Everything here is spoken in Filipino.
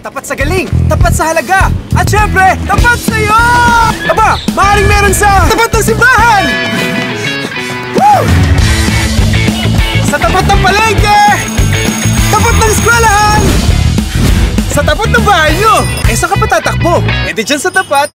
tapat sa galing, tapat sa halaga, at syempre, tapat sa'yo! Aba, maaaring meron sa tapat ng simbahan! Woo! Sa tapat ng palengke! Tapat ng eskwelahan! Sa tapat ng bahay nyo! Eh, saan ka pa tatakbo? Eh, di dyan sa tapat.